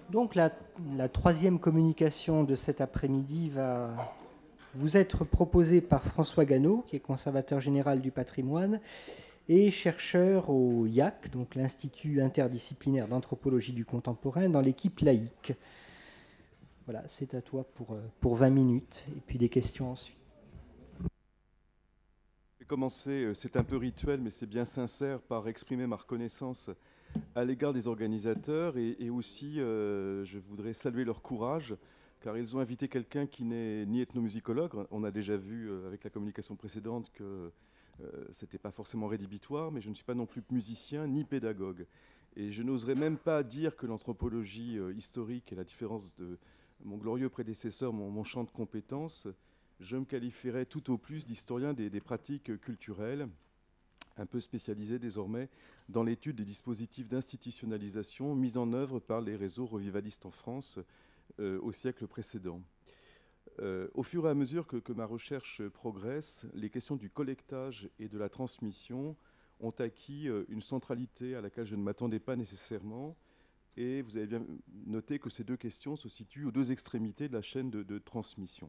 Donc la troisième communication de cet après-midi va vous être proposée par François Ganneau, qui est conservateur général du patrimoine et chercheur au IAC, donc l'Institut interdisciplinaire d'anthropologie du contemporain, dans l'équipe laïque. Voilà, c'est à toi pour 20 minutes, et puis des questions ensuite. Je vais commencer, c'est un peu rituel, mais c'est bien sincère, par exprimer ma reconnaissance à l'égard des organisateurs et aussi je voudrais saluer leur courage car ils ont invité quelqu'un qui n'est ni ethnomusicologue. On a déjà vu avec la communication précédente que ce n'était pas forcément rédhibitoire, mais je ne suis pas non plus musicien ni pédagogue. Et je n'oserais même pas dire que l'anthropologie historique, à la différence de mon glorieux prédécesseur, mon champ de compétences, je me qualifierais tout au plus d'historien des pratiques culturelles, un peu spécialisé désormais dans l'étude des dispositifs d'institutionnalisation mis en œuvre par les réseaux revivalistes en France au siècle précédent. Au fur et à mesure que ma recherche progresse, les questions du collectage et de la transmission ont acquis une centralité à laquelle je ne m'attendais pas nécessairement. Et vous avez bien noté que ces deux questions se situent aux deux extrémités de la chaîne de transmission.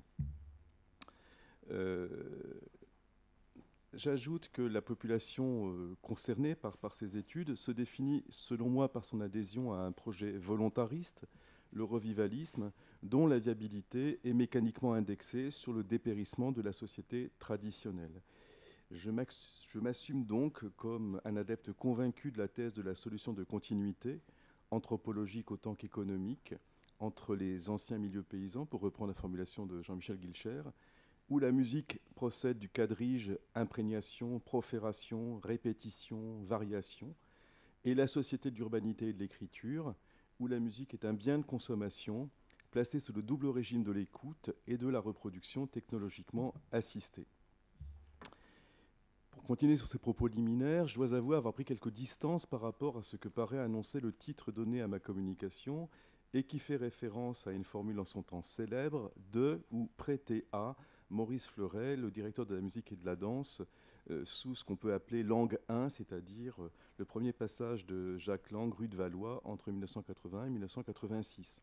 J'ajoute que la population concernée par ces études se définit, selon moi, par son adhésion à un projet volontariste, le revivalisme, dont la viabilité est mécaniquement indexée sur le dépérissement de la société traditionnelle. Je m'assume donc comme un adepte convaincu de la thèse de la solution de continuité, anthropologique autant qu'économique, entre les anciens milieux paysans, pour reprendre la formulation de Jean-Michel Guilcher, où la musique procède du quadrige imprégnation, profération, répétition, variation, et la société de l'urbanité et de l'écriture, où la musique est un bien de consommation placé sous le double régime de l'écoute et de la reproduction technologiquement assistée. Pour continuer sur ces propos liminaires, je dois avouer avoir pris quelques distances par rapport à ce que paraît annoncer le titre donné à ma communication et qui fait référence à une formule en son temps célèbre de ou prêté à Maurice Fleuret, le directeur de la musique et de la danse, sous ce qu'on peut appeler Langue 1, c'est-à-dire le premier passage de Jacques Lang, rue de Valois, entre 1980 et 1986.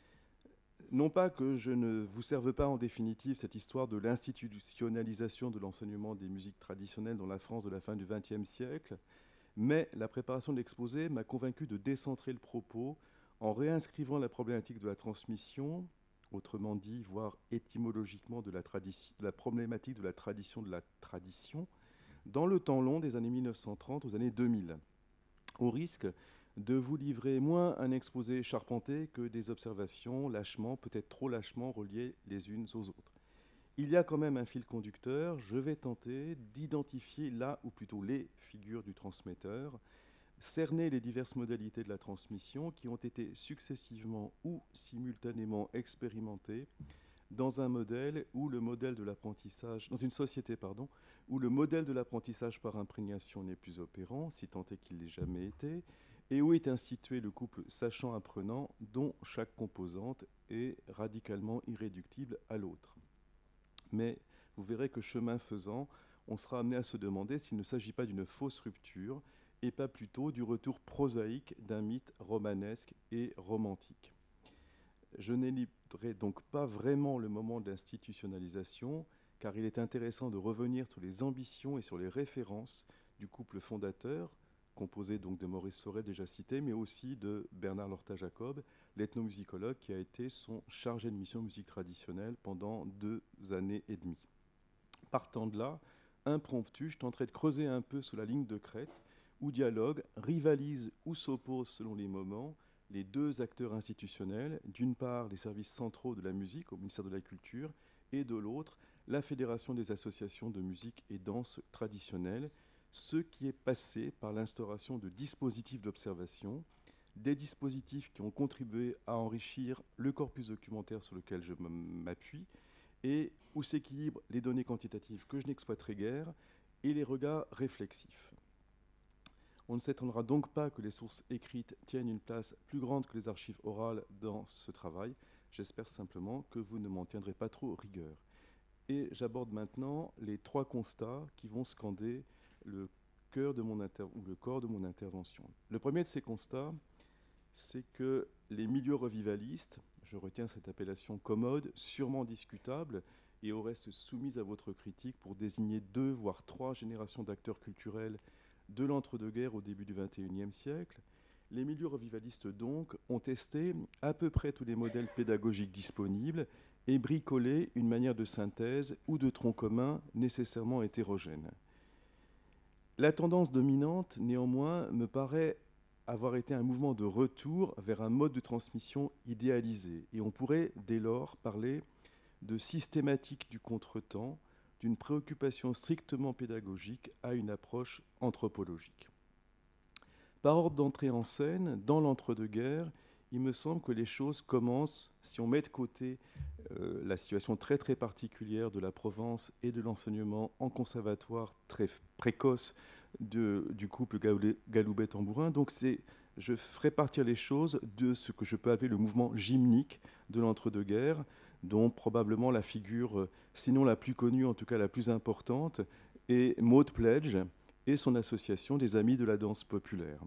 Non pas que je ne vous serve pas en définitive cette histoire de l'institutionnalisation de l'enseignement des musiques traditionnelles dans la France de la fin du XXe siècle, mais la préparation de l'exposé m'a convaincu de décentrer le propos en réinscrivant la problématique de la transmission, autrement dit, voire étymologiquement de la problématique de la tradition, dans le temps long des années 1930 aux années 2000, au risque de vous livrer moins un exposé charpenté que des observations lâchement, peut-être trop lâchement, reliées les unes aux autres. Il y a quand même un fil conducteur, je vais tenter d'identifier là, ou plutôt les figures du transmetteur, cerner les diverses modalités de la transmission qui ont été successivement ou simultanément expérimentées dans un modèle où le modèle de l'apprentissage, dans une société, pardon, où le modèle de l'apprentissage par imprégnation n'est plus opérant, si tant est qu'il l'ait jamais été, et où est institué le couple sachant-apprenant dont chaque composante est radicalement irréductible à l'autre. Mais vous verrez que chemin faisant, on sera amené à se demander s'il ne s'agit pas d'une fausse rupture et pas plutôt du retour prosaïque d'un mythe romanesque et romantique. Je n'élibrerai donc pas vraiment le moment de l'institutionnalisation, car il est intéressant de revenir sur les ambitions et sur les références du couple fondateur, composé donc de Maurice Fleuret déjà cité, mais aussi de Bernard Lorta-Jacob, l'ethnomusicologue qui a été son chargé de mission musique traditionnelle pendant 2 années et demie. Partant de là, impromptu, je tenterai de creuser un peu sous la ligne de crête, où dialoguent, rivalisent ou s'opposent selon les moments les deux acteurs institutionnels, d'une part les services centraux de la musique au ministère de la Culture, et de l'autre la Fédération des associations de musique et danse traditionnelles, ce qui est passé par l'instauration de dispositifs d'observation, des dispositifs qui ont contribué à enrichir le corpus documentaire sur lequel je m'appuie, et où s'équilibrent les données quantitatives que je n'exploiterai guère et les regards réflexifs. On ne s'étonnera donc pas que les sources écrites tiennent une place plus grande que les archives orales dans ce travail. J'espère simplement que vous ne m'en tiendrez pas trop rigueur. Et j'aborde maintenant les 3 constats qui vont scander le corps de mon intervention. Le premier de ces constats, c'est que les milieux revivalistes, je retiens cette appellation commode, sûrement discutable, et au reste soumise à votre critique pour désigner 2 voire 3 générations d'acteurs culturels de l'entre-deux-guerres au début du XXIe siècle. Les milieux revivalistes, donc, ont testé à peu près tous les modèles pédagogiques disponibles et bricolé une manière de synthèse ou de tronc commun nécessairement hétérogène. La tendance dominante, néanmoins, me paraît avoir été un mouvement de retour vers un mode de transmission idéalisé. Et on pourrait dès lors parler de systématique du contretemps, d'une préoccupation strictement pédagogique à une approche anthropologique. Par ordre d'entrée en scène, dans l'entre-deux-guerres, il me semble que les choses commencent, si on met de côté la situation très très particulière de la Provence et de l'enseignement en conservatoire très précoce du couple Galoubet-Tambourin. Donc je ferai partir les choses de ce que je peux appeler le mouvement gymnique de l'entre-deux-guerres, dont probablement la figure, sinon la plus connue, en tout cas la plus importante, est Maud Pledge et son association des Amis de la danse populaire.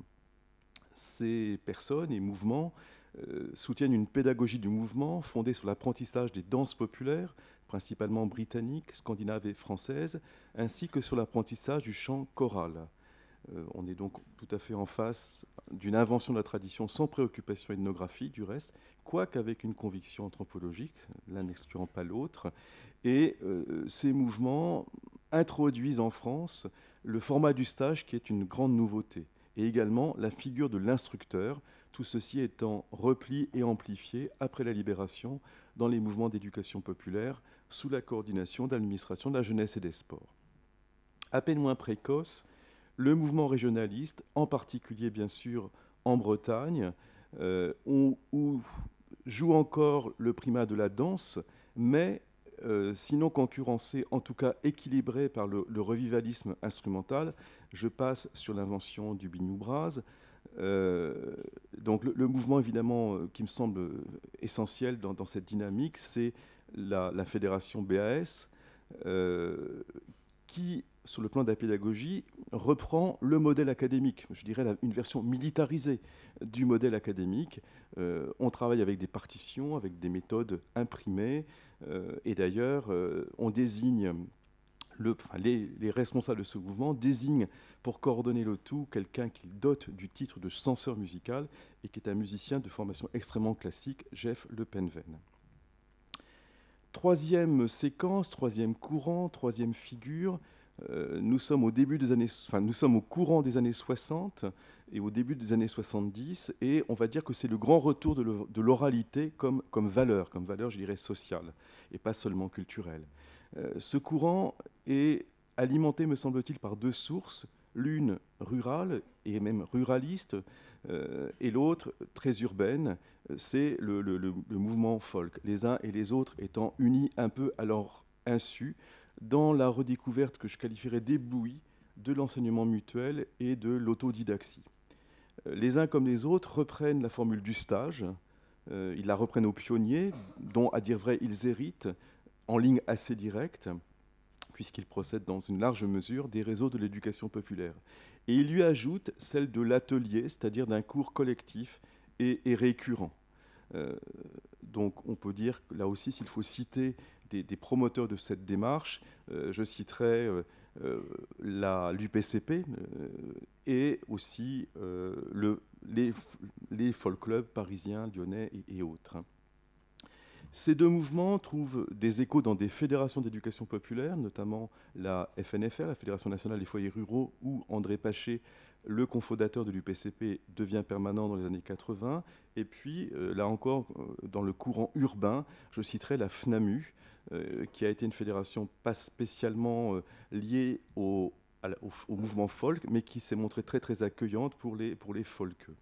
Ces personnes et mouvements soutiennent une pédagogie du mouvement fondée sur l'apprentissage des danses populaires, principalement britanniques, scandinaves et françaises, ainsi que sur l'apprentissage du chant choral. On est donc tout à fait en face d'une invention de la tradition sans préoccupation ethnographique, du reste, quoique avec une conviction anthropologique, l'un n'excluant pas l'autre. Et ces mouvements introduisent en France le format du stage qui est une grande nouveauté, et également la figure de l'instructeur, tout ceci étant repli et amplifié après la libération dans les mouvements d'éducation populaire sous la coordination de l'administration de la jeunesse et des sports. À peine moins précoce, le mouvement régionaliste, en particulier bien sûr en Bretagne, où joue encore le primat de la danse, mais sinon concurrencé, en tout cas équilibré par le revivalisme instrumental. Je passe sur l'invention du biniou brass. Donc le mouvement évidemment qui me semble essentiel dans cette dynamique, c'est la fédération BAS, qui, sur le plan de la pédagogie, reprend le modèle académique, je dirais une version militarisée du modèle académique. On travaille avec des partitions, avec des méthodes imprimées, et d'ailleurs, on désigne, les responsables de ce mouvement désignent pour coordonner le tout quelqu'un qu'ils dotent du titre de censeur musical et qui est un musicien de formation extrêmement classique, Jeff Le Penven. Troisième séquence, troisième courant, troisième figure. Nous sommes au courant des années 60 et au début des années 70, et on va dire que c'est le grand retour de l'oralité comme valeur, je dirais, sociale, et pas seulement culturelle. Ce courant est alimenté, me semble-t-il, par 2 sources, l'une rurale et même ruraliste, et l'autre très urbaine, c'est le mouvement folk, les uns et les autres étant unis un peu à leur insu, dans la redécouverte que je qualifierais d'éblouie de l'enseignement mutuel et de l'autodidaxie. Les uns comme les autres reprennent la formule du stage, ils la reprennent aux pionniers, dont, à dire vrai, ils héritent en ligne assez directe, puisqu'ils procèdent dans une large mesure des réseaux de l'éducation populaire. Et ils lui ajoutent celle de l'atelier, c'est-à-dire d'un cours collectif et récurrent. Donc on peut dire, là aussi, s'il faut citer des promoteurs de cette démarche, je citerai l'UPCP et aussi les folk clubs parisiens, lyonnais et autres. Ces 2 mouvements trouvent des échos dans des fédérations d'éducation populaire, notamment la FNFR, la Fédération nationale des foyers ruraux, où André Paché, le cofondateur de l'UPCP, devient permanent dans les années 80. Et puis, là encore, dans le courant urbain, je citerai la FNAMU, qui a été une fédération pas spécialement liée au mouvement folk, mais qui s'est montrée très très accueillante pour les folkeux.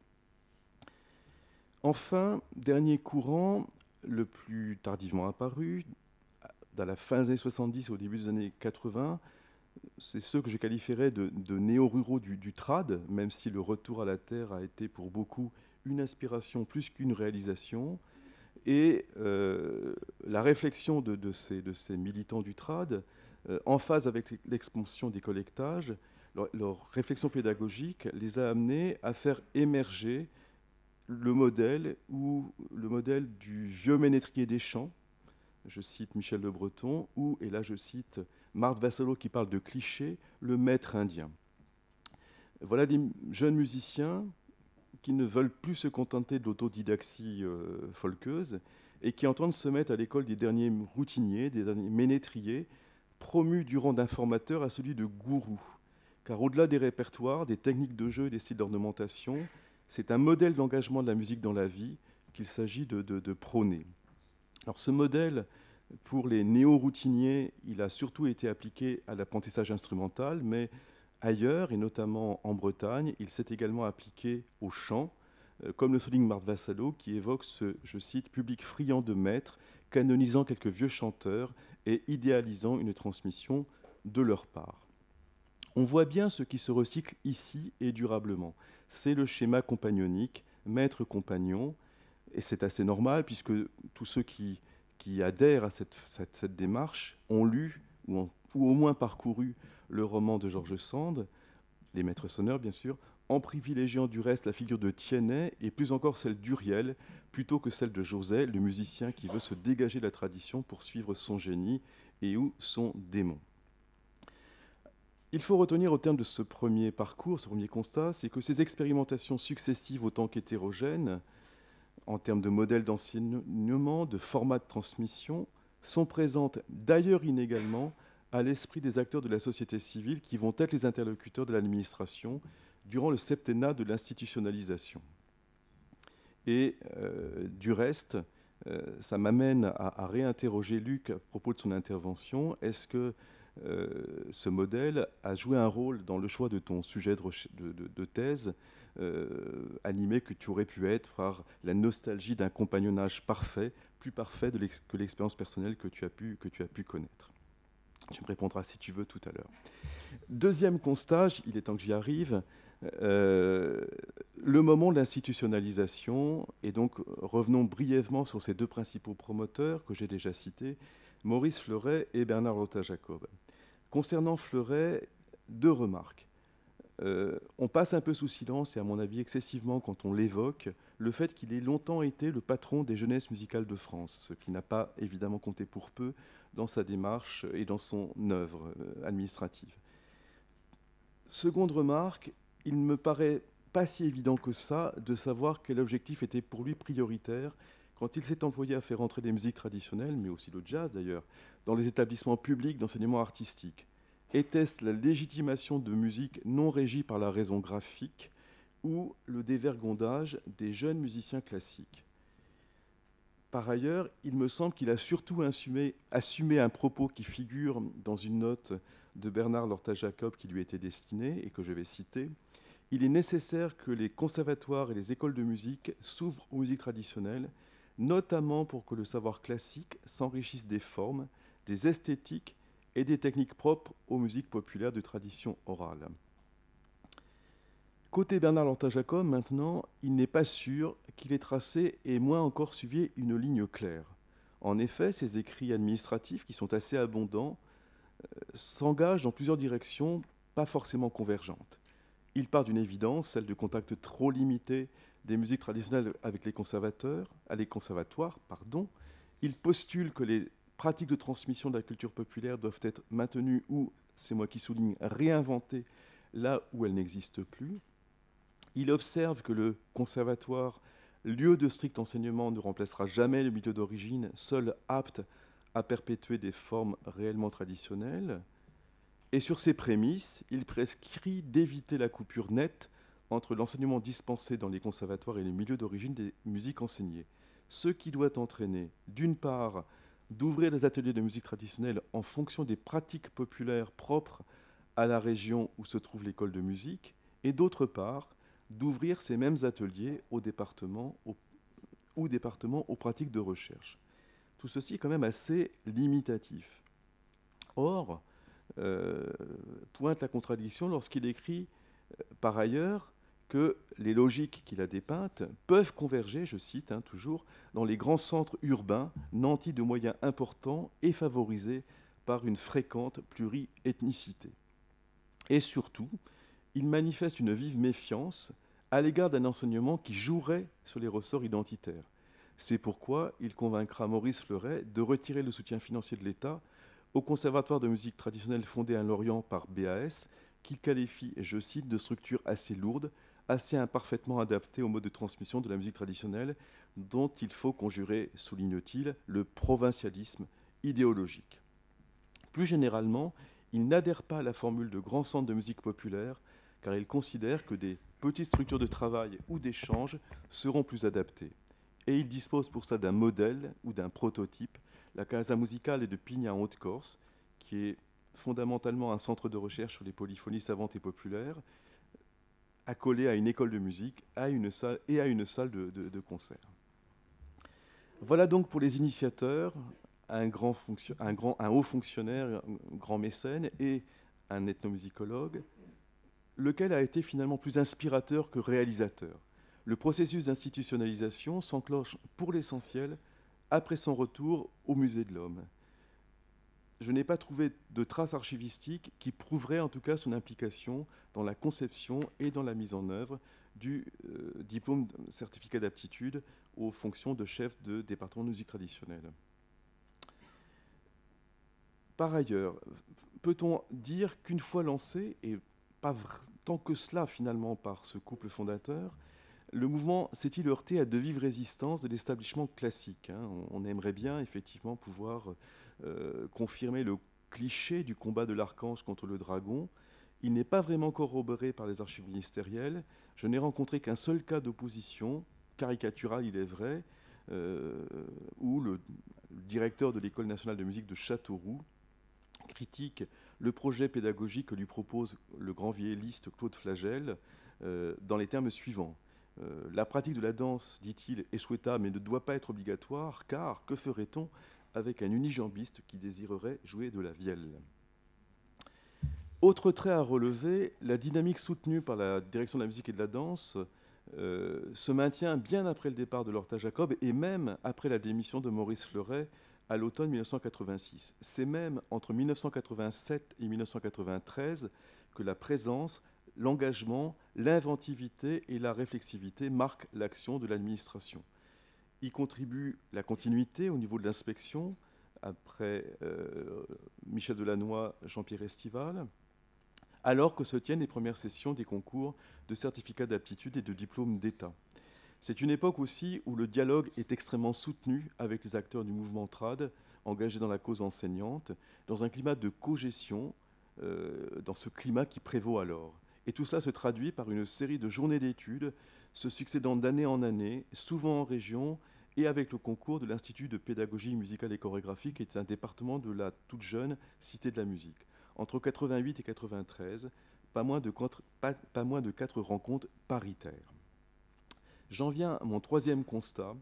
Enfin, dernier courant, le plus tardivement apparu, dans la fin des années 70 et au début des années 80, c'est ceux que je qualifierais de néo-ruraux du trad, même si le retour à la terre a été pour beaucoup une inspiration plus qu'une réalisation. Et la réflexion de ces militants du trad, en phase avec l'expansion des collectages, leur réflexion pédagogique les a amenés à faire émerger le modèle du vieux ménétrier des champs, je cite Michel Le Breton, ou, et là je cite Marthe Vassallo qui parle de cliché, le maître indien. Voilà des jeunes musiciens qui ne veulent plus se contenter de l'autodidaxie folkeuse et qui entendent se mettre à l'école des derniers routiniers, des derniers ménétriers, promus du rang d'informateurs à celui de gourou. Car au-delà des répertoires, des techniques de jeu et des styles d'ornementation, c'est un modèle d'engagement de la musique dans la vie qu'il s'agit de prôner. Alors ce modèle, pour les néo-routiniers, il a surtout été appliqué à l'apprentissage instrumental, mais ailleurs, et notamment en Bretagne, il s'est également appliqué au chant, comme le souligne Marthe Vassallo, qui évoque ce, je cite, public friand de maîtres, canonisant quelques vieux chanteurs et idéalisant une transmission de leur part. On voit bien ce qui se recycle ici et durablement. C'est le schéma compagnonique, maître-compagnon, et c'est assez normal puisque tous ceux qui adhèrent à cette démarche ont lu ou au moins parcouru le roman de George Sand, Les Maîtres sonneurs bien sûr, en privilégiant du reste la figure de Tiennet et plus encore celle d'Uriel, plutôt que celle de José, le musicien qui veut se dégager de la tradition pour suivre son génie et ou son démon. Il faut retenir au terme de ce premier parcours, ce premier constat, c'est que ces expérimentations successives autant qu'hétérogènes, en termes de modèles d'enseignement, de format de transmission, sont présentes d'ailleurs inégalement à l'esprit des acteurs de la société civile qui vont être les interlocuteurs de l'administration durant le septennat de l'institutionnalisation. Et du reste, ça m'amène à réinterroger Luc à propos de son intervention. Est-ce que ce modèle a joué un rôle dans le choix de ton sujet de thèse, animé que tu aurais pu être par la nostalgie d'un compagnonnage parfait, plus parfait que l'expérience personnelle que tu as pu connaître? Tu me répondras si tu veux tout à l'heure. Deuxième constat, il est temps que j'y arrive, le moment de l'institutionnalisation, et donc revenons brièvement sur ces deux principaux promoteurs que j'ai déjà cités, Maurice Fleuret et Bernard Lotta-Jacob. Concernant Fleuret, deux remarques. On passe un peu sous silence, et à mon avis excessivement quand on l'évoque, le fait qu'il ait longtemps été le patron des jeunesses musicales de France, ce qui n'a pas évidemment compté pour peu dans sa démarche et dans son œuvre administrative. Seconde remarque, il ne me paraît pas si évident que ça de savoir quel objectif était pour lui prioritaire quand il s'est employé à faire entrer des musiques traditionnelles, mais aussi le jazz d'ailleurs, dans les établissements publics d'enseignement artistique. Était-ce la légitimation de musique non régie par la raison graphique ou le dévergondage des jeunes musiciens classiques? Par ailleurs, il me semble qu'il a surtout assumé un propos qui figure dans une note de Bernard Lotta-Jacob qui lui était destinée et que je vais citer. Il est nécessaire que les conservatoires et les écoles de musique s'ouvrent aux musiques traditionnelles, notamment pour que le savoir classique s'enrichisse des formes, des esthétiques et des techniques propres aux musiques populaires de tradition orale. Côté Bernard Lotta-Jacob, maintenant, il n'est pas sûr qu'il ait tracé et moins encore suivi une ligne claire. En effet, ses écrits administratifs, qui sont assez abondants, s'engagent dans plusieurs directions pas forcément convergentes. Il part d'une évidence, celle de contact trop limité des musiques traditionnelles avec les conservatoires. Il postule que les pratiques de transmission de la culture populaire doivent être maintenues ou, c'est moi qui souligne, réinventées là où elles n'existent plus. Il observe que le conservatoire, lieu de strict enseignement, ne remplacera jamais le milieu d'origine, seul apte à perpétuer des formes réellement traditionnelles. Et sur ces prémices, il prescrit d'éviter la coupure nette entre l'enseignement dispensé dans les conservatoires et les milieux d'origine des musiques enseignées. Ce qui doit entraîner, d'une part, d'ouvrir des ateliers de musique traditionnelle en fonction des pratiques populaires propres à la région où se trouve l'école de musique, et d'autre part, d'ouvrir ces mêmes ateliers aux départements aux pratiques de recherche. Tout ceci est quand même assez limitatif. Or, pointe la contradiction lorsqu'il écrit, par ailleurs, que les logiques qu'il a dépeintes peuvent converger, je cite toujours, dans les grands centres urbains, nantis de moyens importants et favorisés par une fréquente pluriethnicité. Et surtout, il manifeste une vive méfiance à l'égard d'un enseignement qui jouerait sur les ressorts identitaires. C'est pourquoi il convaincra Maurice Fleuret de retirer le soutien financier de l'État au Conservatoire de musique traditionnelle fondé à Lorient par BAS, qu'il qualifie, et je cite, de structure assez lourde, assez imparfaitement adaptée au mode de transmission de la musique traditionnelle, dont il faut conjurer, souligne-t-il, le provincialisme idéologique. Plus généralement, il n'adhère pas à la formule de grand centre de musique populaire, car il considère que des petites structures de travail ou d'échange seront plus adaptées. Et il dispose pour ça d'un modèle ou d'un prototype, la Casa Musicale de Pigna en Haute-Corse, qui est fondamentalement un centre de recherche sur les polyphonies savantes et populaires, accolé à une école de musique à une salle de concert. Voilà donc pour les initiateurs un haut fonctionnaire, un grand mécène et un ethnomusicologue, lequel a été finalement plus inspirateur que réalisateur. Le processus d'institutionnalisation s'enclenche pour l'essentiel après son retour au Musée de l'Homme. Je n'ai pas trouvé de traces archivistiques qui prouveraient en tout cas son implication dans la conception et dans la mise en œuvre du diplôme certificat d'aptitude aux fonctions de chef de département de musique traditionnelle. Par ailleurs, peut-on dire qu'une fois lancé, et pas tant que cela finalement par ce couple fondateur, le mouvement s'est-il heurté à de vives résistances de l'établissement classique, hein. On aimerait bien effectivement pouvoir confirmer le cliché du combat de l'archange contre le dragon. Il n'est pas vraiment corroboré par les archives ministérielles. Je n'ai rencontré qu'un seul cas d'opposition, caricatural il est vrai, où le directeur de l'École nationale de musique de Châteauroux critique le projet pédagogique que lui propose le grand vielliste Claude Flagel dans les termes suivants. La pratique de la danse, dit-il, est souhaitable mais ne doit pas être obligatoire, car que ferait-on avec un unijambiste qui désirerait jouer de la vielle? Autre trait à relever, la dynamique soutenue par la direction de la musique et de la danse se maintient bien après le départ de Lorta Jacob et même après la démission de Maurice Fleuret à l'automne 1986. C'est même entre 1987 et 1993 que la présence, l'engagement, l'inventivité et la réflexivité marquent l'action de l'administration. Y contribue la continuité au niveau de l'inspection, après Michel Delannoy, Jean-Pierre Estival, alors que se tiennent les premières sessions des concours de certificats d'aptitude et de diplômes d'État. C'est une époque aussi où le dialogue est extrêmement soutenu avec les acteurs du mouvement trad, engagés dans la cause enseignante, dans un climat de cogestion, dans ce climat qui prévaut alors. Et tout ça se traduit par une série de journées d'études, se succédant d'année en année, souvent en région, et avec le concours de l'Institut de pédagogie musicale et chorégraphique, qui est un département de la toute jeune Cité de la musique. Entre 88 et 93, pas moins de 4 rencontres paritaires. J'en viens à mon troisième constat,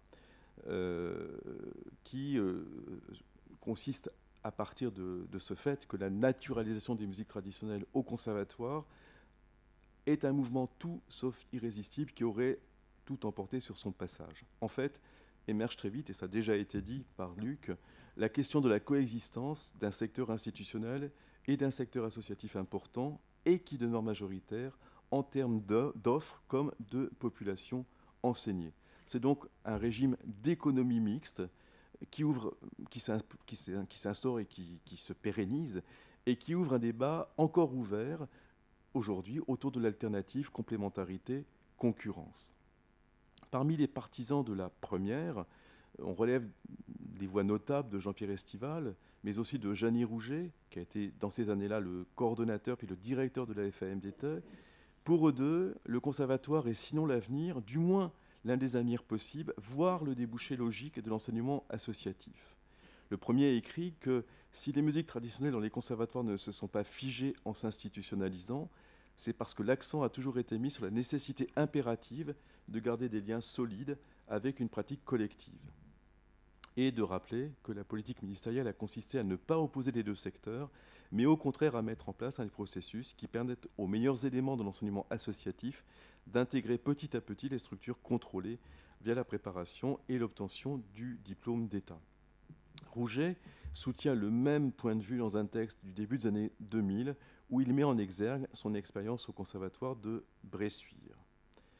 qui consiste à partir de ce fait que la naturalisation des musiques traditionnelles au conservatoire est un mouvement tout sauf irrésistible qui aurait tout emporté sur son passage. En fait, émerge très vite, et ça a déjà été dit par Luc, la question de la coexistence d'un secteur institutionnel et d'un secteur associatif important et qui demeure majoritaire en termes d'offres comme de population enseignée. C'est donc un régime d'économie mixte qui s'instaure et qui se pérennise et qui ouvre un débat encore ouvert aujourd'hui autour de l'alternative complémentarité-concurrence. Parmi les partisans de la première, on relève des voix notables de Jean-Pierre Estival, mais aussi de Jeannie Rouget, qui a été dans ces années-là le coordonnateur puis le directeur de la FAM d'État. Pour eux deux, le conservatoire est sinon l'avenir, du moins l'un des avenirs possibles, voire le débouché logique de l'enseignement associatif. Le premier a écrit que si les musiques traditionnelles dans les conservatoires ne se sont pas figées en s'institutionnalisant, c'est parce que l'accent a toujours été mis sur la nécessité impérative de garder des liens solides avec une pratique collective. Et de rappeler que la politique ministérielle a consisté à ne pas opposer les deux secteurs, mais au contraire à mettre en place un processus qui permette aux meilleurs éléments de l'enseignement associatif d'intégrer petit à petit les structures contrôlées via la préparation et l'obtention du diplôme d'État. Rouget soutient le même point de vue dans un texte du début des années 2000 où il met en exergue son expérience au conservatoire de Bressuire.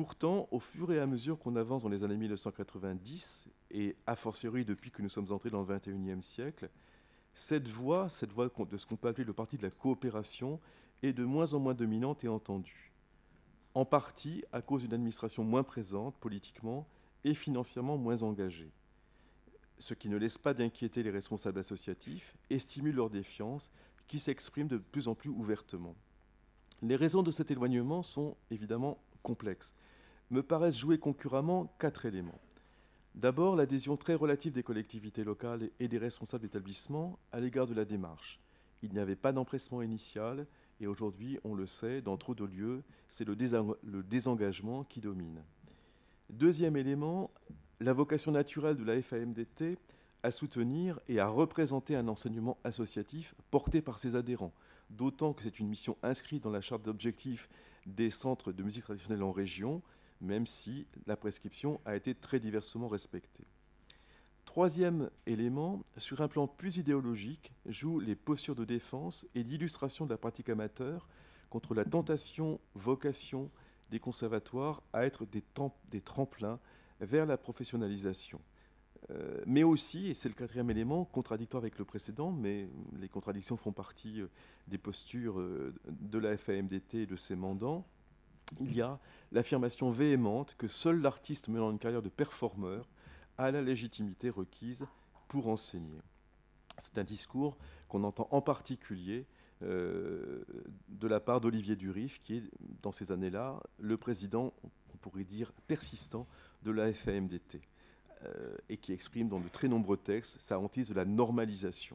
Pourtant, au fur et à mesure qu'on avance dans les années 1990, et a fortiori depuis que nous sommes entrés dans le XXIe siècle, cette voix de ce qu'on peut appeler le parti de la coopération est de moins en moins dominante et entendue. En partie à cause d'une administration moins présente politiquement et financièrement moins engagée, ce qui ne laisse pas d'inquiéter les responsables associatifs et stimule leur défiance qui s'exprime de plus en plus ouvertement. Les raisons de cet éloignement sont évidemment complexes. Me paraissent jouer concurremment 4 éléments. D'abord, l'adhésion très relative des collectivités locales et des responsables d'établissements à l'égard de la démarche. Il n'y avait pas d'empressement initial et aujourd'hui, on le sait, dans trop de lieux, c'est le désengagement qui domine. Deuxième élément, la vocation naturelle de la FAMDT à soutenir et à représenter un enseignement associatif porté par ses adhérents, d'autant que c'est une mission inscrite dans la charte d'objectifs des centres de musique traditionnelle en région, même si la prescription a été très diversement respectée. Troisième élément, sur un plan plus idéologique, jouent les postures de défense et d'illustration de la pratique amateur contre la vocation des conservatoires à être des tremplins vers la professionnalisation. Mais aussi, et c'est le quatrième élément, contradictoire avec le précédent, mais les contradictions font partie des postures de la FAMDT et de ses mandants, il y a l'affirmation véhémente que seul l'artiste menant une carrière de performeur a la légitimité requise pour enseigner. C'est un discours qu'on entend en particulier de la part d'Olivier Durif, qui est, dans ces années-là, le président, on pourrait dire, persistant de la FAMDT, et qui exprime dans de très nombreux textes sa hantise de la normalisation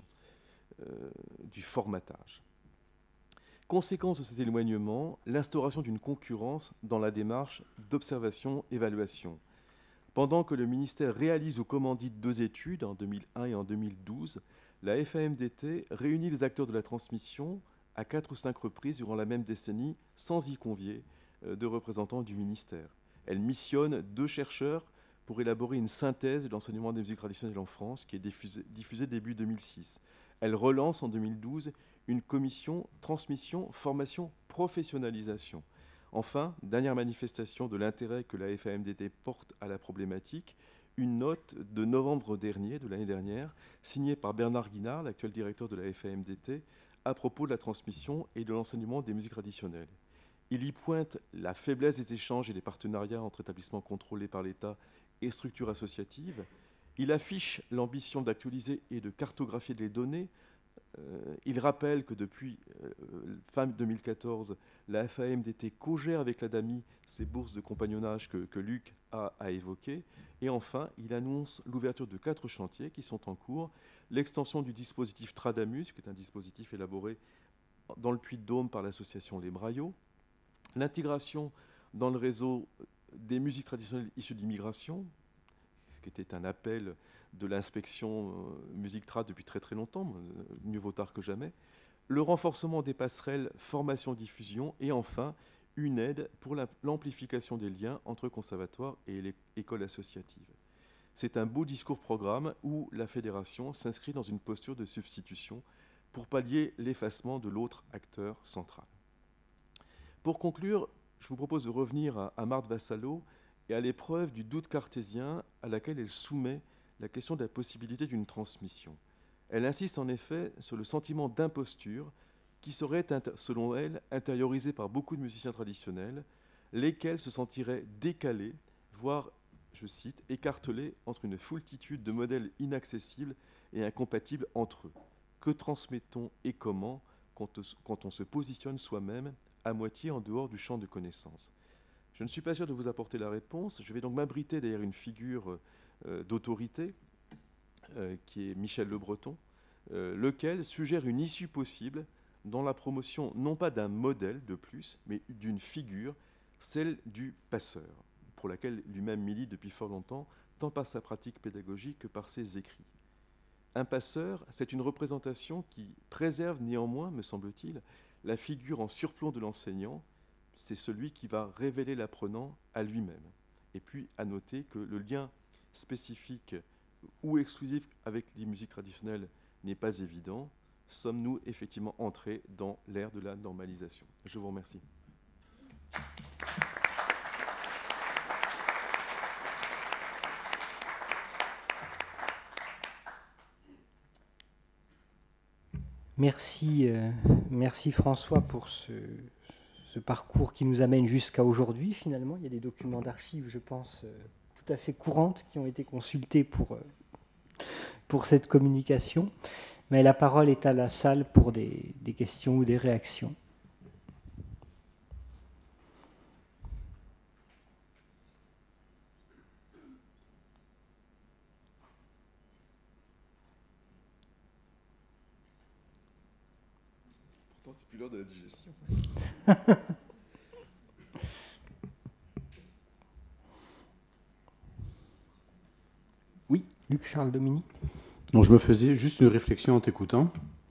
du formatage. Conséquence de cet éloignement, l'instauration d'une concurrence dans la démarche d'observation-évaluation. Pendant que le ministère réalise ou commandite 2 études, en 2001 et en 2012, la FAMDT réunit les acteurs de la transmission à 4 ou 5 reprises durant la même décennie, sans y convier de représentants du ministère. Elle missionne 2 chercheurs pour élaborer une synthèse de l'enseignement des musiques traditionnelles en France, qui est diffusée début 2006. Elle relance en 2012 une commission transmission, formation, professionnalisation. Enfin, dernière manifestation de l'intérêt que la FAMDT porte à la problématique, une note de novembre dernier, de l'année dernière, signée par Bernard Guinard, l'actuel directeur de la FAMDT, à propos de la transmission et de l'enseignement des musiques traditionnelles. Il y pointe la faiblesse des échanges et des partenariats entre établissements contrôlés par l'État et structures associatives. Il affiche l'ambition d'actualiser et de cartographier les données. Il rappelle que depuis fin 2014, la FAMDT co-gère avec l'ADAMI ces bourses de compagnonnage que Luc a évoquées. Et enfin, il annonce l'ouverture de 4 chantiers qui sont en cours. L'extension du dispositif Tradamus, qui est un dispositif élaboré dans le Puy-de-Dôme par l'association Les Braillots. L'intégration dans le réseau des musiques traditionnelles issues d'immigration, ce qui était un appel de l'inspection musique trad depuis très très longtemps, mieux vaut tard que jamais, le renforcement des passerelles formation-diffusion et enfin une aide pour l'amplification des liens entre conservatoires et écoles associatives. C'est un beau discours-programme où la fédération s'inscrit dans une posture de substitution pour pallier l'effacement de l'autre acteur central. Pour conclure, je vous propose de revenir à Marthe Vassallo et à l'épreuve du doute cartésien à laquelle elle soumet la question de la possibilité d'une transmission. Elle insiste en effet sur le sentiment d'imposture qui serait, selon elle, intériorisé par beaucoup de musiciens traditionnels, lesquels se sentiraient décalés, voire, je cite, écartelés entre une foultitude de modèles inaccessibles et incompatibles entre eux. Que transmet-on et comment quand on se positionne soi-même à moitié en dehors du champ de connaissances? Je ne suis pas sûr de vous apporter la réponse. Je vais donc m'abriter derrière une figure d'autorité, qui est Michel Le Breton, lequel suggère une issue possible dans la promotion non pas d'un modèle de plus, mais d'une figure, celle du passeur, pour laquelle lui-même milite depuis fort longtemps, tant par sa pratique pédagogique que par ses écrits. Un passeur, c'est une représentation qui préserve néanmoins, me semble-t-il, la figure en surplomb de l'enseignant. C'est celui qui va révéler l'apprenant à lui-même. Et puis, à noter que le lien spécifique ou exclusif avec les musiques traditionnelles n'est pas évident. Sommes-nous effectivement entrés dans l'ère de la normalisation? Je vous remercie. Merci, merci François pour ce parcours qui nous amène jusqu'à aujourd'hui. Finalement, il y a des documents d'archives, je pense, tout à fait courantes qui ont été consultés pour cette communication. Mais la parole est à la salle pour des questions ou des réactions. Pourtant, c'est plus l'heure de la digestion. Oui, Luc-Charles Domini. Donc, je me faisais juste une réflexion en t'écoutant.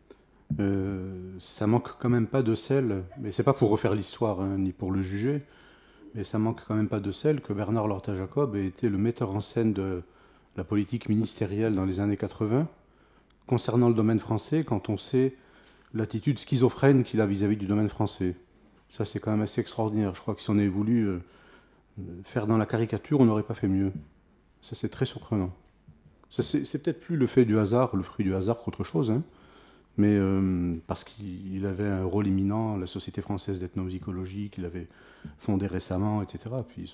Ça manque quand même pas de sel, mais c'est pas pour refaire l'histoire hein, ni pour le juger, mais ça manque quand même pas de sel que Bernard Lorta-Jacob ait été le metteur en scène de la politique ministérielle dans les années 80 concernant le domaine français, quand on sait l'attitude schizophrène qu'il a vis-à-vis du domaine français. Ça, c'est quand même assez extraordinaire. Je crois que si on avait voulu faire dans la caricature, on n'aurait pas fait mieux. Ça, c'est très surprenant. C'est peut-être plus le fait du hasard, le fruit du hasard qu'autre chose, hein, mais parce qu'il avait un rôle éminent, la Société française d'ethnomusicologie qu'il avait fondée récemment, etc. Puis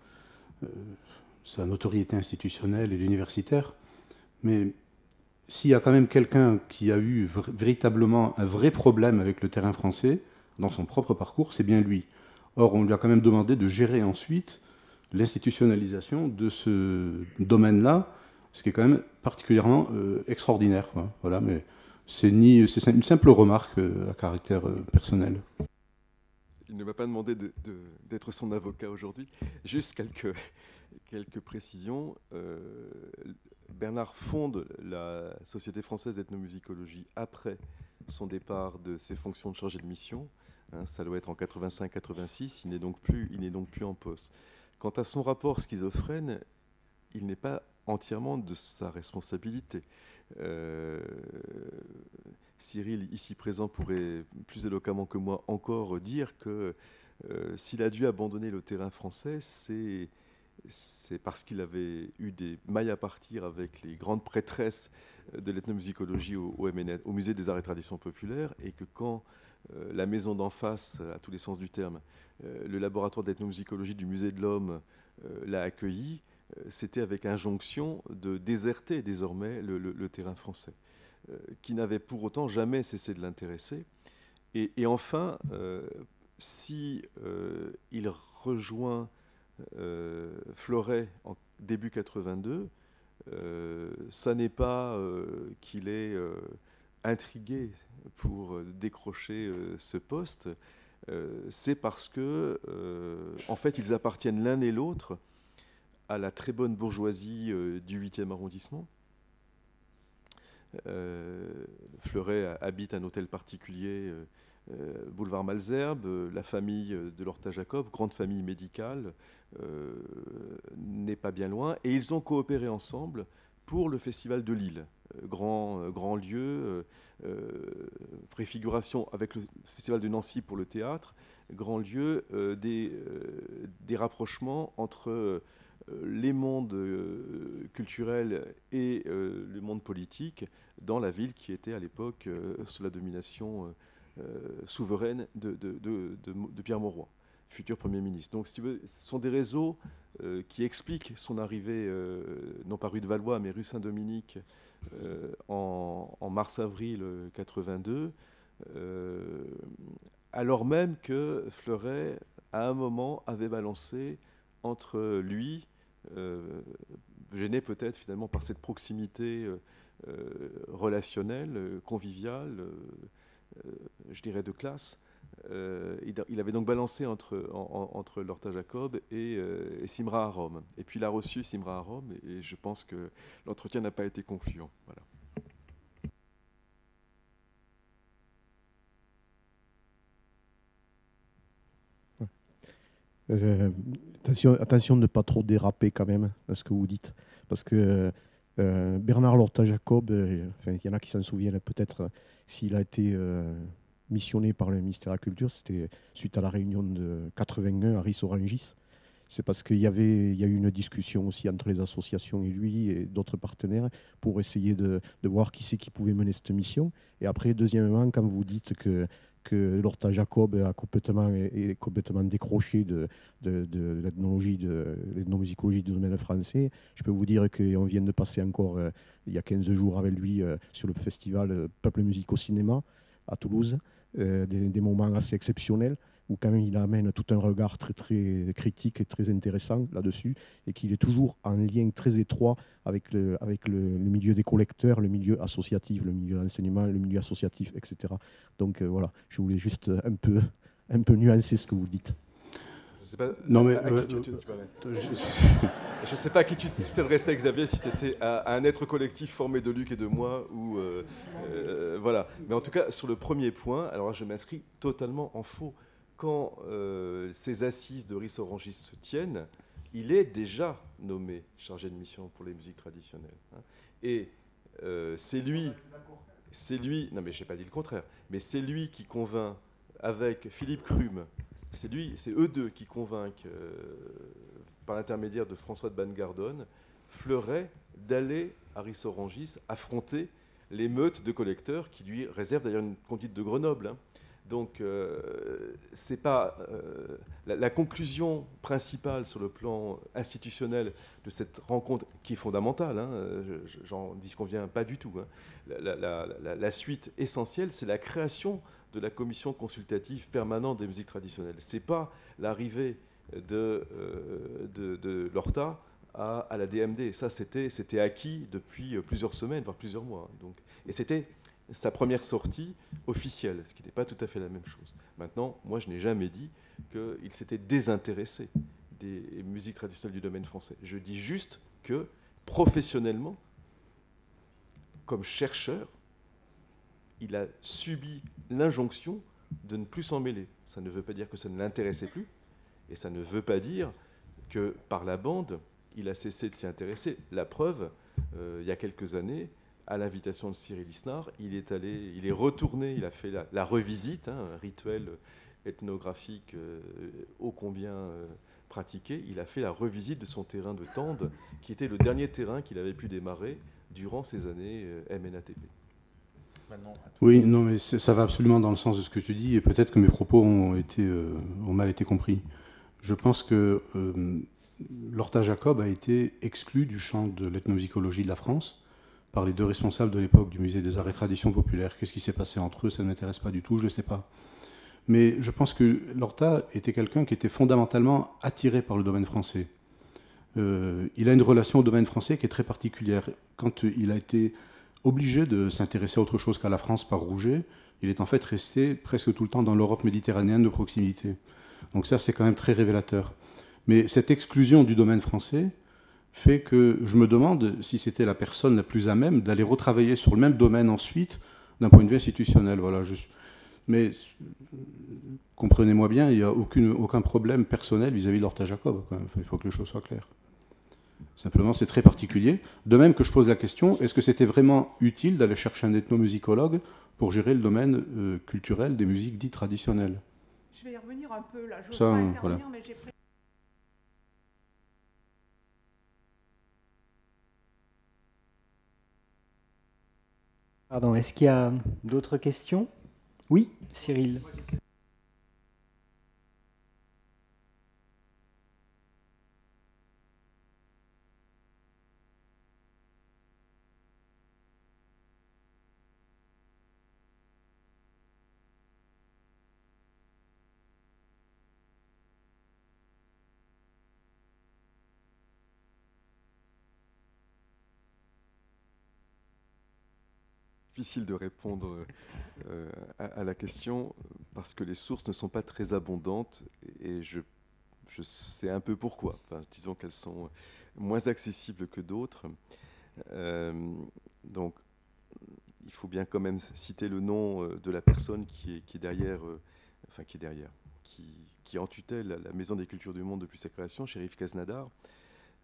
sa notoriété institutionnelle et universitaire. Mais s'il y a quand même quelqu'un qui a eu véritablement un vrai problème avec le terrain français, dans son propre parcours, c'est bien lui. Or, on lui a quand même demandé de gérer ensuite l'institutionnalisation de ce domaine-là, ce qui est quand même particulièrement extraordinaire. Quoi. Voilà, mais c'est une simple remarque à caractère personnel. Il ne m'a pas demandé d'être son avocat aujourd'hui. Juste quelques précisions. Bernard fonde la Société française d'ethnomusicologie après son départ de ses fonctions de chargé de mission. Hein, ça doit être en 85-86. Il n'est donc plus en poste. Quant à son rapport schizophrène, il n'est pas entièrement de sa responsabilité. Cyril, ici présent, pourrait plus éloquemment que moi encore dire que s'il a dû abandonner le terrain français, c'est parce qu'il avait eu des mailles à partir avec les grandes prêtresses de l'ethnomusicologie au Musée des Arts et Traditions Populaires, et que quand la maison d'en face, à tous les sens du terme, le laboratoire d'ethnomusicologie du Musée de l'Homme l'a accueilli, c'était avec injonction de déserter désormais le terrain français, qui n'avait pour autant jamais cessé de l'intéresser. Et enfin, si il rejoint Fleuret en début 82, ça n'est pas qu'il est intrigué pour décrocher ce poste, c'est parce que, en fait, ils appartiennent l'un et l'autre à la très bonne bourgeoisie du 8e arrondissement. Fleuret habite un hôtel particulier, boulevard Malesherbes. La famille de Lorta-Jacob, grande famille médicale, n'est pas bien loin. Et ils ont coopéré ensemble pour le Festival de Lille. Grand lieu, préfiguration avec le Festival de Nancy pour le théâtre, grand lieu des rapprochements entre les mondes culturels et le monde politique dans la ville qui était à l'époque sous la domination souveraine de Pierre Mauroy, futur Premier ministre. Donc, si tu veux, ce sont des réseaux qui expliquent son arrivée, non pas rue de Valois, mais rue Saint-Dominique, en mars-avril 82, alors même que Fleuret, à un moment, avait balancé entre lui, gêné peut-être finalement par cette proximité relationnelle, conviviale, je dirais de classe. Il avait donc balancé entre Lorta-Jacob et Simra Arom. Et puis il a reçu Simra Arom, et je pense que l'entretien n'a pas été concluant. Voilà. Attention de ne pas trop déraper quand même dans ce que vous dites, parce que Bernard Lorta-Jacob, il y en a qui s'en souviennent peut-être, s'il a été missionné par le ministère de la Culture, c'était suite à la réunion de 81 à Ris-Orangis. c'est parce qu'il y a eu une discussion aussi entre les associations et lui et d'autres partenaires pour essayer de voir qui c'est qui pouvait mener cette mission. Et après, deuxièmement, quand vous dites que Lorta Jacob est complètement décroché de l'ethnologie, de l'ethnomusicologie du domaine français, je peux vous dire qu'on vient de passer encore, il y a 15 jours avec lui, sur le festival Peuple Musique au Cinéma à Toulouse, des moments assez exceptionnels, où quand même il amène tout un regard très, très critique et très intéressant là-dessus, et qu'il est toujours en lien très étroit avec le milieu des collecteurs, le milieu associatif, le milieu d'enseignement, le milieu associatif, etc. Donc voilà, je voulais juste un peu nuancer ce que vous dites. Je sais pas, non mais je sais pas à qui tu t'adressais, Xavier, si c'était à un être collectif formé de Luc et de moi, ou voilà. Mais en tout cas, sur le premier point, alors je m'inscris totalement en faux. Quand ces assises de Rice Orangis se tiennent, il est déjà nommé chargé de mission pour les musiques traditionnelles. Hein. Et c'est lui, non mais je n'ai pas dit le contraire, mais c'est lui qui convainc avec Philippe Crume, c'est eux deux qui convainquent, par l'intermédiaire de François de Bannegardone, Fleuret d'aller à Rice Orangis affronter les meutes de collecteurs qui lui réservent d'ailleurs une conduite de Grenoble. Hein. Donc, c'est pas la conclusion principale sur le plan institutionnel de cette rencontre, qui est fondamentale, hein, j'en disconviens pas du tout. Hein. La suite essentielle, c'est la création de la commission consultative permanente des musiques traditionnelles. C'est pas l'arrivée de Lorta à la DMD. Ça, c'était acquis depuis plusieurs semaines, voire plusieurs mois. Donc, et c'était sa première sortie officielle, ce qui n'est pas tout à fait la même chose. Maintenant, moi, je n'ai jamais dit qu'il s'était désintéressé des musiques traditionnelles du domaine français. Je dis juste que, professionnellement, comme chercheur, il a subi l'injonction de ne plus s'en mêler. Ça ne veut pas dire que ça ne l'intéressait plus, et ça ne veut pas dire que, par la bande, il a cessé de s'y intéresser. La preuve, il y a quelques années, à l'invitation de Cyril Isnard, il est retourné, il a fait la revisite, hein, un rituel ethnographique ô combien pratiqué. Il a fait la revisite de son terrain de Tende, qui était le dernier terrain qu'il avait pu démarrer durant ces années MNATP. Oui, non, mais ça va absolument dans le sens de ce que tu dis, et peut-être que mes propos ont mal été compris. Je pense que Lorta Jacob a été exclu du champ de l'ethnomusicologie de la France par les deux responsables de l'époque du Musée des Arts et Traditions Populaires. Qu'est-ce qui s'est passé entre eux? Ça ne m'intéresse pas du tout, je ne le sais pas. Mais je pense que Lorta était quelqu'un qui était fondamentalement attiré par le domaine français. Il a une relation au domaine français qui est très particulière. Quand il a été obligé de s'intéresser à autre chose qu'à la France par Rouget, il est en fait resté presque tout le temps dans l'Europe méditerranéenne de proximité. Donc ça, c'est quand même très révélateur. Mais cette exclusion du domaine français fait que je me demande si c'était la personne la plus à même d'aller retravailler sur le même domaine ensuite, d'un point de vue institutionnel. Voilà, mais comprenez-moi bien, il n'y a aucun problème personnel vis-à-vis de Lorta Jacob. Il faut que les choses soient claires. Simplement, c'est très particulier. De même que je pose la question, est-ce que c'était vraiment utile d'aller chercher un ethnomusicologue pour gérer le domaine culturel des musiques dites traditionnelles? Je vais y revenir un peu là. Je veux Ça, pas intervenir, voilà. mais j'ai Pardon, est-ce qu'il y a d'autres questions? Oui, Cyril. Difficile de répondre à la question parce que les sources ne sont pas très abondantes et je sais un peu pourquoi. Enfin, disons qu'elles sont moins accessibles que d'autres. Donc, il faut bien quand même citer le nom de la personne qui est derrière, qui en tutelle la Maison des Cultures du Monde depuis sa création, Chérif Kaznadar.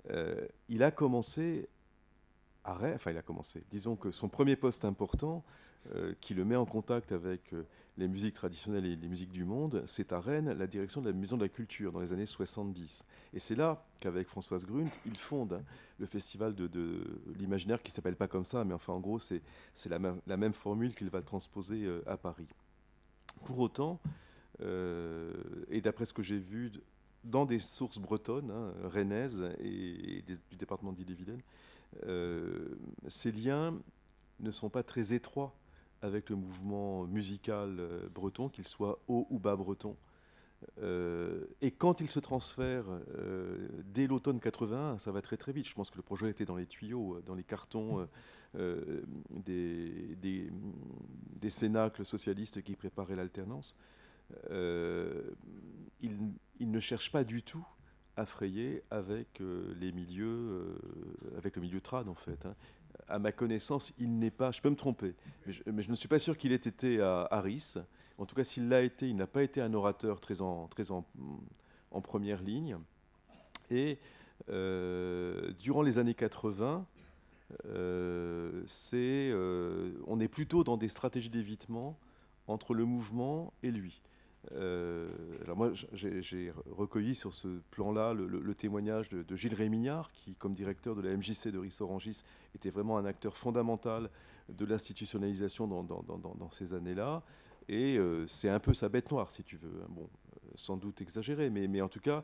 Il a commencé. Disons que son premier poste important qui le met en contact avec les musiques traditionnelles et les musiques du monde, c'est à Rennes la direction de la Maison de la Culture dans les années 70. Et c'est là qu'avec Françoise Grunt, il fonde le festival de l'imaginaire qui ne s'appelle pas comme ça, mais enfin en gros c'est la même formule qu'il va transposer à Paris. Pour autant, et d'après ce que j'ai vu dans des sources bretonnes, rennaises et du département d'Ille-et-Vilaine, ces liens ne sont pas très étroits avec le mouvement musical breton, qu'il soit haut ou bas breton. Et quand il se transfère dès l'automne 81, ça va très très vite. Je pense que le projet était dans les tuyaux, dans les cartons des cénacles socialistes qui préparaient l'alternance. Il ne cherche pas du tout à frayer avec les milieux, avec le milieu trad en fait. À ma connaissance, il n'est pas, je peux me tromper, mais je ne suis pas sûr qu'il ait été à Harris. En tout cas, s'il l'a été, il n'a pas été un orateur très en première ligne. Et durant les années 80, on est plutôt dans des stratégies d'évitement entre le mouvement et lui. Alors moi, j'ai recueilli sur ce plan-là le témoignage de Gilles Rémignard, qui, comme directeur de la MJC de Ris-Orangis, était vraiment un acteur fondamental de l'institutionnalisation dans ces années-là. Et c'est un peu sa bête noire, si tu veux. Bon, sans doute exagéré, mais en tout cas,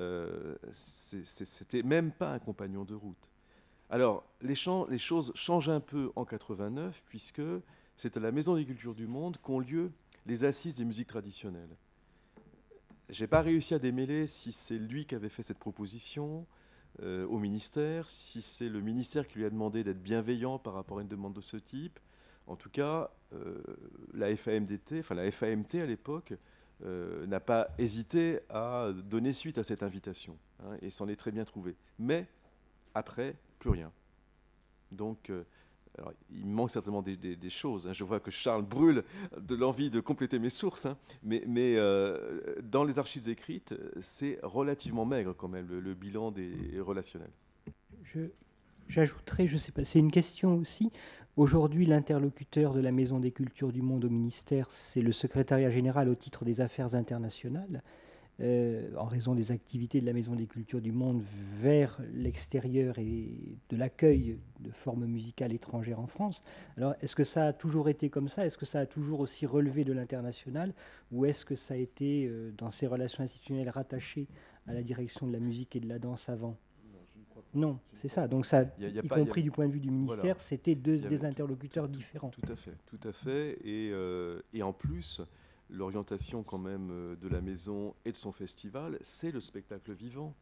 c'était même pas un compagnon de route. Alors, les choses changent un peu en 89, puisque c'est à la Maison des Cultures du Monde qu'ont lieu les assises des musiques traditionnelles. Je n'ai pas réussi à démêler si c'est lui qui avait fait cette proposition au ministère, si c'est le ministère qui lui a demandé d'être bienveillant par rapport à une demande de ce type. En tout cas, la FAMT à l'époque n'a pas hésité à donner suite à cette invitation, et s'en est très bien trouvé. Mais après, plus rien. Donc, alors, il me manque certainement des choses. Je vois que Charles brûle de l'envie de compléter mes sources, mais dans les archives écrites, c'est relativement maigre quand même, le bilan des relationnels. J'ajouterais, je ne sais pas, c'est une question aussi. Aujourd'hui, l'interlocuteur de la Maison des Cultures du Monde au ministère, c'est le secrétariat général au titre des affaires internationales. En raison des activités de la Maison des Cultures du Monde vers l'extérieur et de l'accueil de formes musicales étrangères en France. Alors, est-ce que ça a toujours été comme ça? Est-ce que ça a toujours aussi relevé de l'international? Ou est-ce que ça a été, dans ces relations institutionnelles, rattaché à la direction de la musique et de la danse avant? Non, c'est ça. Donc, ça, y compris du point de vue du ministère, voilà, c'était des interlocuteurs différents. Tout à fait. Et en plus, l'orientation quand même de la maison et de son festival, c'est le spectacle vivant.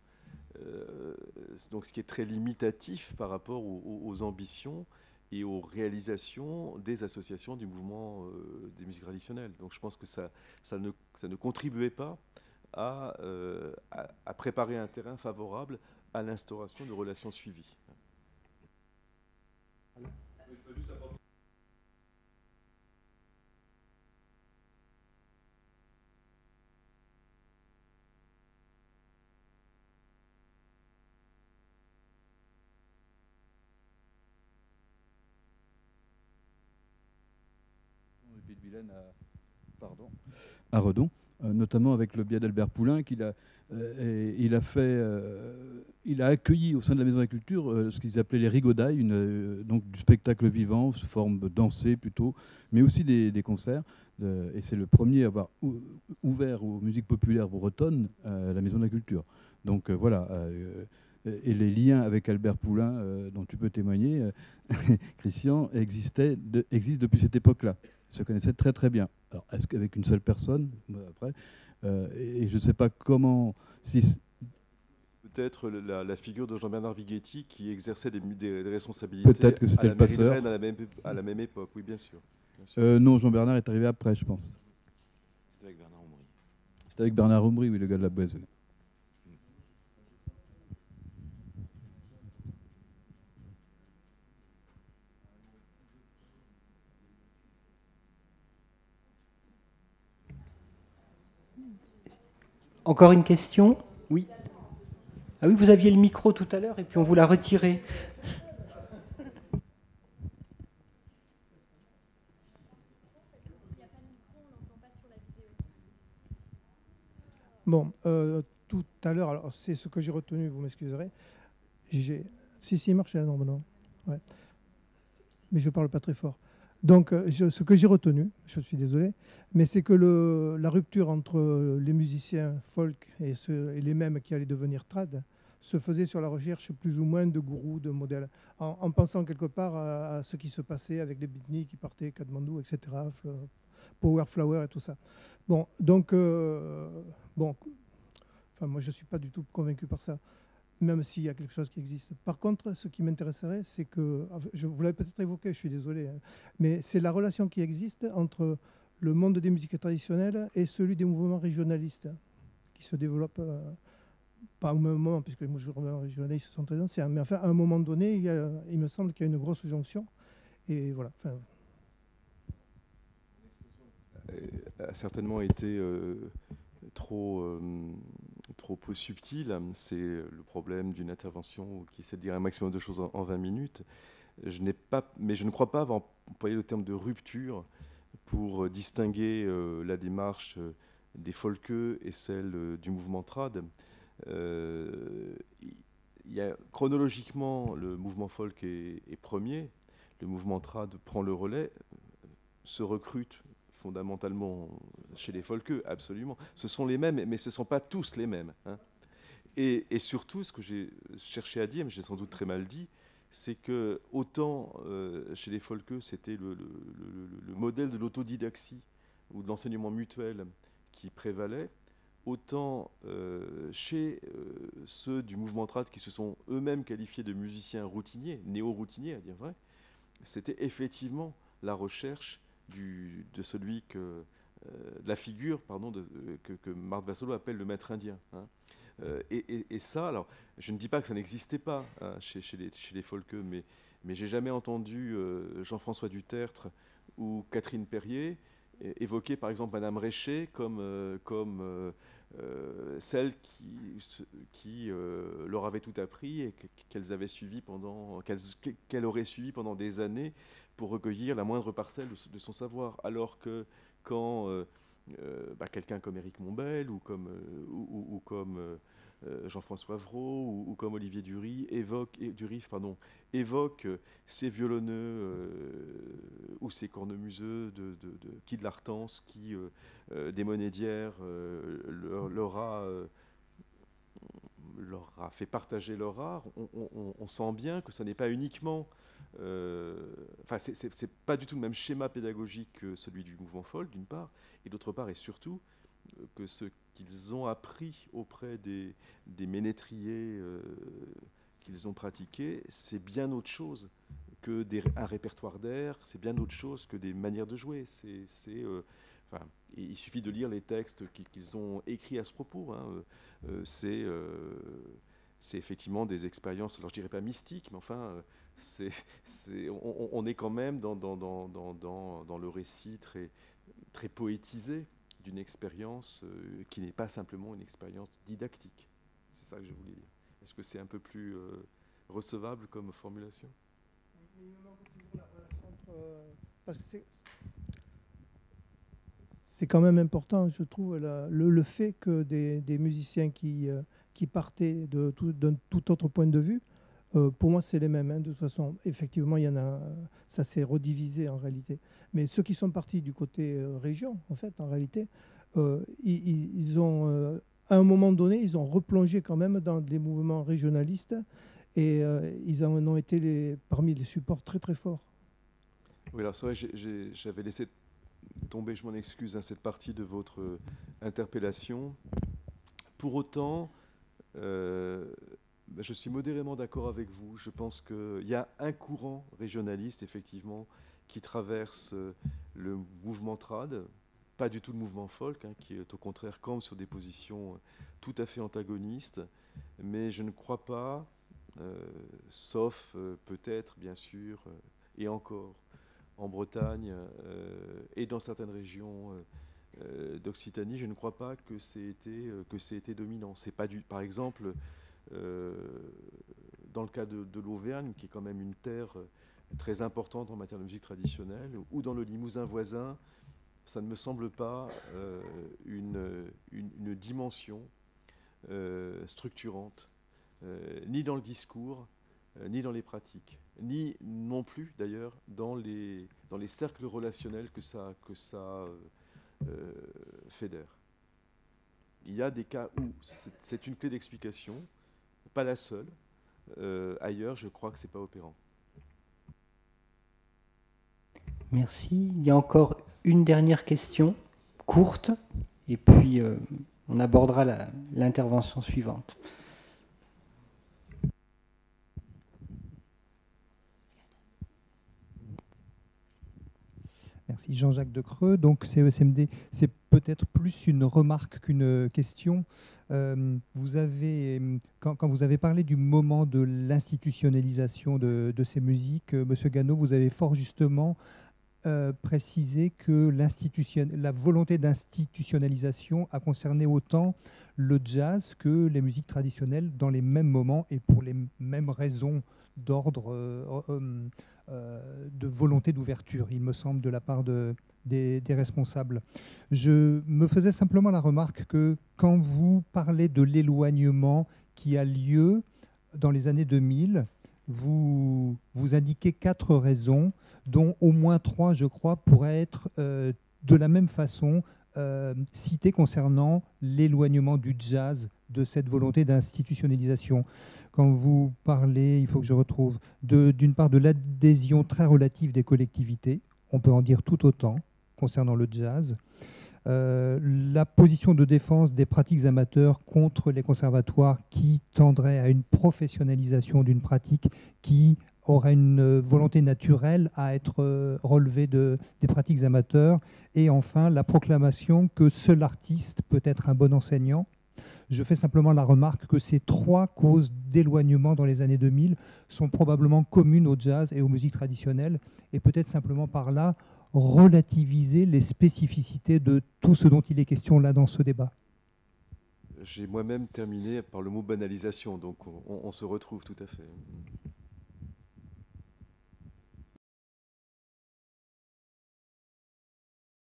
Donc ce qui est très limitatif par rapport aux ambitions et aux réalisations des associations du mouvement des musiques traditionnelles. Donc je pense que ça ne contribuait pas à préparer un terrain favorable à l'instauration de relations suivies. À Redon, notamment avec le biais d'Albert Poulain, il a accueilli au sein de la Maison de la Culture ce qu'ils appelaient les rigodailles, donc du spectacle vivant, sous forme dansée plutôt, mais aussi des concerts. Et c'est le premier à avoir ouvert aux musiques populaires bretonnes la Maison de la Culture. Donc voilà. Et les liens avec Albert Poulain, dont tu peux témoigner, Christian, existent depuis cette époque-là. Ils se connaissaient très très bien. Alors, est-ce qu'avec une seule personne après, et je ne sais pas comment... Peut-être la figure de Jean-Bernard Vighetti qui exerçait des responsabilités peut-être que c'était le passeur. À la même époque, oui, bien sûr. Non, Jean-Bernard est arrivé après, je pense. C'était avec Bernard Omry. C'était avec Bernard Omry, oui, le gars de la Boise. Oui. Encore une question? Oui. Ah oui, vous aviez le micro tout à l'heure et puis on vous l'a retiré. Bon, tout à l'heure, alors c'est ce que j'ai retenu, vous m'excuserez. Si, il marche là, non. Ouais. Mais je ne parle pas très fort. Donc, ce que j'ai retenu, je suis désolé, mais c'est que la rupture entre les musiciens folk et les mêmes qui allaient devenir trad se faisait sur la recherche plus ou moins de gourous, de modèles, en pensant quelque part à ce qui se passait avec les beatniks qui partaient, Katmandou, etc., Power Flower et tout ça. Bon, donc, moi je ne suis pas du tout convaincu par ça, même s'il y a quelque chose qui existe. Par contre, ce qui m'intéresserait, c'est que, vous l'avez peut-être évoqué, je suis désolé, hein, mais c'est la relation qui existe entre le monde des musiques traditionnelles et celui des mouvements régionalistes qui se développent, pas au même moment, puisque les mouvements régionalistes sont très anciens, mais enfin, à un moment donné, il me semble qu'il y a une grosse jonction. Et voilà. A certainement été trop peu subtil. C'est le problème d'une intervention qui essaie de dire un maximum de choses en 20 minutes. Mais je ne crois pas avoir employé le terme de rupture pour distinguer la démarche des folkeux et celle du mouvement trad. Chronologiquement, le mouvement folk est premier, le mouvement trad prend le relais, se recrute fondamentalement chez les folkeux, absolument. Ce sont les mêmes, mais ce ne sont pas tous les mêmes. Hein. Et surtout, ce que j'ai cherché à dire, mais j'ai sans doute très mal dit, c'est que autant chez les folkeux, c'était le modèle de l'autodidaxie ou de l'enseignement mutuel qui prévalait, autant chez ceux du mouvement trad qui se sont eux-mêmes qualifiés de musiciens routiniers, néo-routiniers à dire vrai, c'était effectivement la recherche de celui de la figure que Marthe Vassolo appelle le maître indien. Hein. Et ça, alors, je ne dis pas que ça n'existait pas hein, chez les folkeux, mais j'ai jamais entendu Jean-François Dutertre ou Catherine Perrier évoquer par exemple Madame Réché comme celle qui leur avait tout appris et qu'elle aurait suivi pendant des années pour recueillir la moindre parcelle de son savoir. Alors que quand quelqu'un comme Éric Mombel ou comme Jean-François Vraud ou comme Olivier Duris évoque ces violonneux ou ces cornemuseux de Guy de Lartance qui, des Monédières, leur a fait partager leur art. On sent bien que ce n'est pas uniquement... c'est pas du tout le même schéma pédagogique que celui du mouvement folk, d'une part, et d'autre part, et surtout, que ce qu'ils ont appris auprès des ménétriers qu'ils ont pratiqués, c'est bien autre chose que un répertoire d'air, c'est bien autre chose que des manières de jouer. Il suffit de lire les textes qu'ils ont écrits à ce propos. Hein. C'est effectivement des expériences, alors je dirais pas mystiques, mais enfin, on est quand même dans le récit très poétisé d'une expérience qui n'est pas simplement une expérience didactique. C'est ça que je voulais dire. Est-ce que c'est un peu plus recevable comme formulation ? Il me manque toujours la relation entre... parce que c'est quand même important, je trouve, le fait que des musiciens qui partaient d'un tout autre point de vue, pour moi, c'est les mêmes. Hein, de toute façon, effectivement, il y en a, ça s'est redivisé en réalité. Mais ceux qui sont partis du côté région, en fait, en réalité, ils ont, à un moment donné, ils ont replongé quand même dans des mouvements régionalistes et ils en ont été parmi les supports très très forts. Oui, alors c'est vrai, j'avais laissé tomber, je m'en excuse, hein, cette partie de votre interpellation. Pour autant, je suis modérément d'accord avec vous. Je pense qu'il y a un courant régionaliste, effectivement, qui traverse le mouvement trad, pas du tout le mouvement folk, hein, qui est au contraire campe sur des positions tout à fait antagonistes. Mais je ne crois pas, sauf peut-être, bien sûr, et encore, en Bretagne et dans certaines régions d'Occitanie, je ne crois pas que c'est été dominant. C'est pas par exemple, dans le cas de l'Auvergne, qui est quand même une terre très importante en matière de musique traditionnelle, ou dans le Limousin voisin, ça ne me semble pas une dimension structurante, ni dans le discours, ni dans les pratiques, ni non plus d'ailleurs dans les cercles relationnels que ça fédère. Il y a des cas où c'est une clé d'explication, pas la seule. Ailleurs, je crois que ce n'est pas opérant. Merci. Il y a encore une dernière question, courte, et puis on abordera l'intervention suivante. Merci. Jean-Jacques Decreux. Donc, CESMD, c'est peut-être plus une remarque qu'une question. Vous avez, quand vous avez parlé du moment de l'institutionnalisation de ces musiques, Monsieur Gano, vous avez fort justement précisé que la volonté d'institutionnalisation a concerné autant le jazz que les musiques traditionnelles dans les mêmes moments et pour les mêmes raisons d'ordre de volonté d'ouverture, il me semble, de la part des responsables. Je me faisais simplement la remarque que quand vous parlez de l'éloignement qui a lieu dans les années 2000, vous indiquez 4 raisons, dont au moins 3, je crois, pourraient être de la même façon citées concernant l'éloignement du jazz de cette volonté d'institutionnalisation. Quand vous parlez, il faut que je retrouve, d'une part de l'adhésion très relative des collectivités, on peut en dire tout autant concernant le jazz, la position de défense des pratiques amateurs contre les conservatoires qui tendraient à une professionnalisation d'une pratique qui aurait une volonté naturelle à être relevée des pratiques amateurs, et enfin la proclamation que seul l'artiste peut être un bon enseignant. Je fais simplement la remarque que ces 3 causes d'éloignement dans les années 2000 sont probablement communes au jazz et aux musiques traditionnelles, et peut-être simplement par là relativiser les spécificités de tout ce dont il est question là dans ce débat. J'ai moi-même terminé par le mot banalisation, donc on se retrouve tout à fait.